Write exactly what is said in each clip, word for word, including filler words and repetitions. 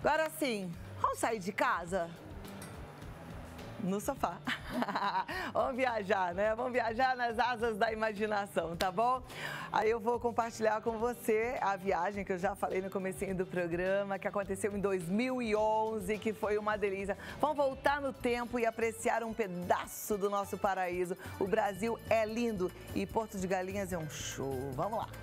Agora sim, vamos sair de casa? No sofá. Vamos viajar, né? Vamos viajar nas asas da imaginação, tá bom? Aí eu vou compartilhar com você a viagem que eu já falei no comecinho do programa, que aconteceu em dois mil e onze, que foi uma delícia. Vamos voltar no tempo e apreciar um pedaço do nosso paraíso. O Brasil é lindo e Porto de Galinhas é um show. Vamos lá.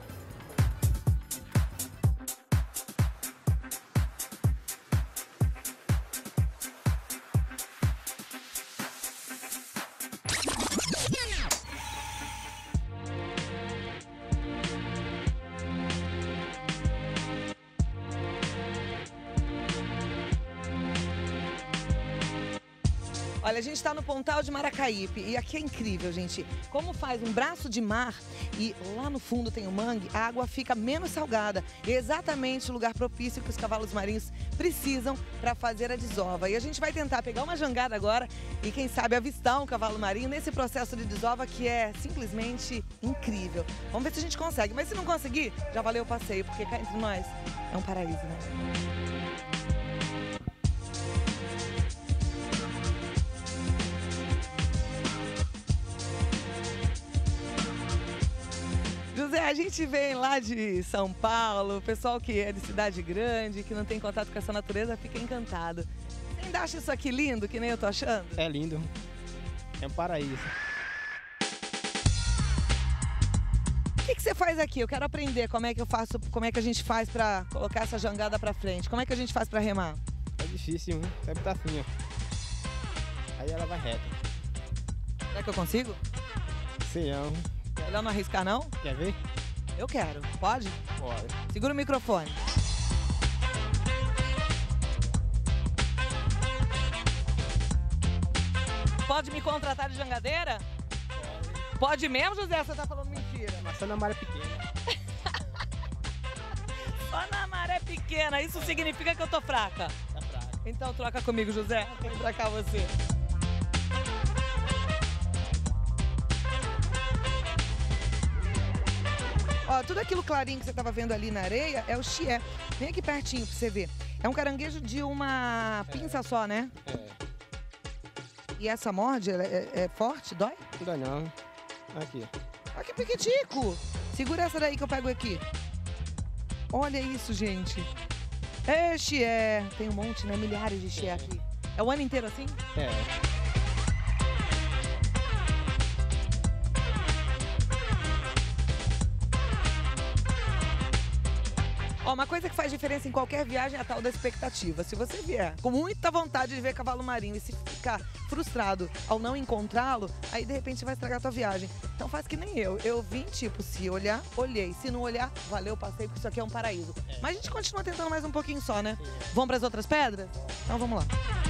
Olha, a gente está no Pontal de Maracaípe e aqui é incrível, gente. Como faz um braço de mar e lá no fundo tem o mangue, a água fica menos salgada. É exatamente o lugar propício que os cavalos marinhos precisam para fazer a desova. E a gente vai tentar pegar uma jangada agora e, quem sabe, avistar um cavalo marinho nesse processo de desova que é simplesmente incrível. Vamos ver se a gente consegue. Mas se não conseguir, já valeu o passeio, porque cá entre nós é um paraíso, né? José, a gente vem lá de São Paulo, o pessoal que é de cidade grande, que não tem contato com essa natureza, fica encantado. Você ainda acha isso aqui lindo, que nem eu tô achando? É lindo. É um paraíso. O que, que você faz aqui? Eu quero aprender como é que eu faço, como é que a gente faz pra colocar essa jangada pra frente. Como é que a gente faz pra remar? É difícil, hein? Sempre tá assim, ó. Aí ela vai reta. Será que eu consigo? Sei não. Melhor não arriscar, não? Quer ver? Eu quero. Pode? Pode. Segura o microfone. Pode me contratar de jangadeira? Pode. Pode mesmo, José? Você tá falando mentira. Mas só na maré pequena. Só na maré pequena. Isso significa que eu tô fraca. Tá fraca. Então troca comigo, José. Vem pra cá você. Ó, tudo aquilo clarinho que você estava vendo ali na areia é o chié. Vem aqui pertinho pra você ver. É um caranguejo de uma pinça é. só, né? É. E essa morde, ela é, é forte? Dói? Não dá não. Aqui. Olha que piquitico. Segura essa daí que eu pego aqui. Olha isso, gente. É chié. Tem um monte, né? Milhares de chié aqui. É o ano inteiro assim? É. Ó, uma coisa que faz diferença em qualquer viagem é a tal da expectativa. Se você vier com muita vontade de ver cavalo marinho e se ficar frustrado ao não encontrá-lo, aí de repente vai estragar a tua viagem. Então faz que nem eu. Eu vim, tipo, se olhar, olhei. Se não olhar, valeu o passeio, porque isso aqui é um paraíso. É. Mas a gente continua tentando mais um pouquinho só, né? Sim. Vamos para as outras pedras? Então vamos lá.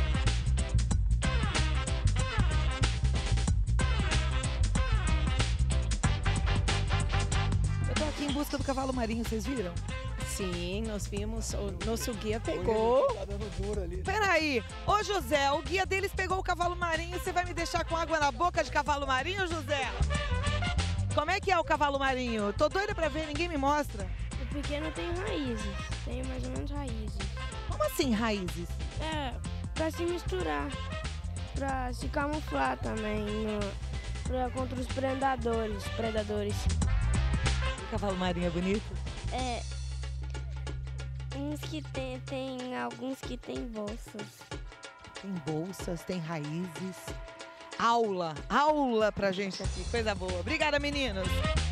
Eu tô aqui em busca do cavalo marinho, vocês viram? Sim, nós vimos, o nosso guia pegou. Peraí, ô José, o guia deles pegou o cavalo marinho, você vai me deixar com água na boca de cavalo marinho, José? Como é que é o cavalo marinho? Tô doida pra ver, ninguém me mostra. O pequeno tem raízes, tem mais ou menos raízes. Como assim, raízes? É, pra se misturar, pra se camuflar também, no, pra, contra os predadores, predadores. O cavalo marinho é bonito? É. Uns que tem, tem alguns que tem bolsas. Tem bolsas, tem raízes. Aula, aula pra gente aqui, coisa boa. Obrigada, meninos.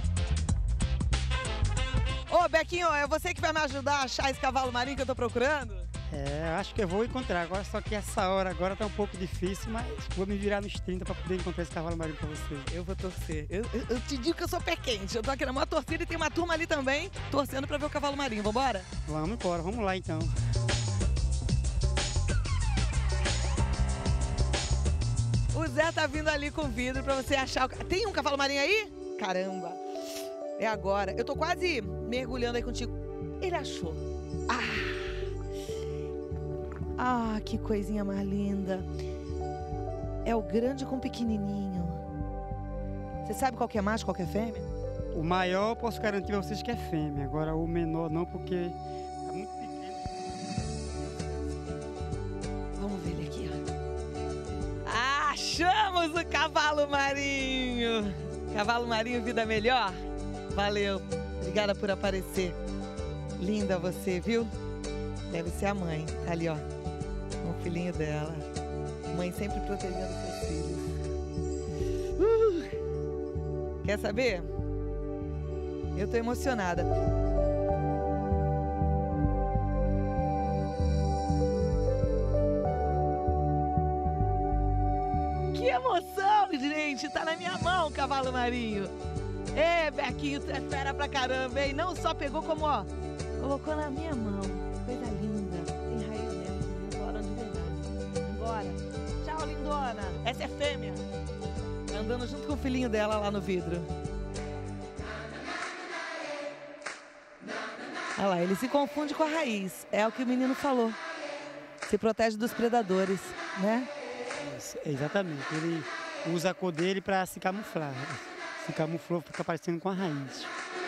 Ô, Bequinho, é você que vai me ajudar a achar esse cavalo marinho que eu tô procurando? É, acho que eu vou encontrar agora, só que essa hora agora tá um pouco difícil, mas vou me virar nos trinta pra poder encontrar esse cavalo marinho pra você. Eu vou torcer. Eu, eu, eu te digo que eu sou pé quente. Eu tô aqui na maior torcida e tem uma turma ali também torcendo pra ver o cavalo marinho. Vambora? Vamos embora, vamos lá então. O Zé tá vindo ali com vidro pra você achar o... Tem um cavalo marinho aí? Caramba. É agora. Eu tô quase mergulhando aí contigo. Ele achou. Ah! Ah, que coisinha mais linda. É o grande com o pequenininho. Você sabe qual que é macho, qual que é fêmea? O maior eu posso garantir a vocês que é fêmea. Agora o menor não, porque é muito pequeno. temos o cavalo marinho. Cavalo marinho, vida melhor? Valeu. Obrigada por aparecer. Linda você, viu? Deve ser a mãe. Tá ali, ó. Com o filhinho dela. Mãe sempre protegendo seus filhos. Uh! Quer saber? Eu tô emocionada. Que emoção, gente! Tá na minha mão o cavalo marinho. É, Bequinho, tu é fera pra caramba, hein? Não só pegou como, ó, colocou na minha mão. Coisa linda. Tem raiz mesmo. Embora de verdade. Embora. Tchau, lindona. Essa é fêmea. Andando junto com o filhinho dela lá no vidro. Olha lá, ele se confunde com a raiz. É o que o menino falou. Se protege dos predadores, né? É, exatamente. Ele usa a cor dele para se camuflar. Se camuflou, fica parecendo com a raiz.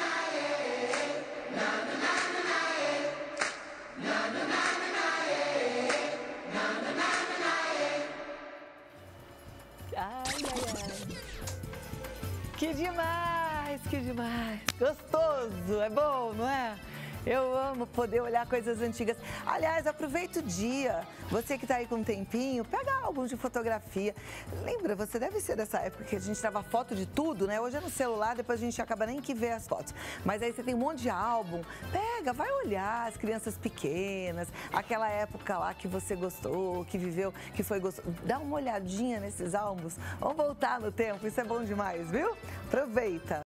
Ai, ai, ai. Que demais, que demais. Gostoso, é bom, não é? Eu amo poder olhar coisas antigas. Aliás, aproveita o dia. Você que está aí com um tempinho, pega álbuns de fotografia. Lembra, você deve ser dessa época que a gente tirava foto de tudo, né? Hoje é no celular, depois a gente acaba nem que ver as fotos. Mas aí você tem um monte de álbum. Pega, vai olhar as crianças pequenas, aquela época lá que você gostou, que viveu, que foi gostoso. Dá uma olhadinha nesses álbuns. Vamos voltar no tempo, isso é bom demais, viu? Aproveita.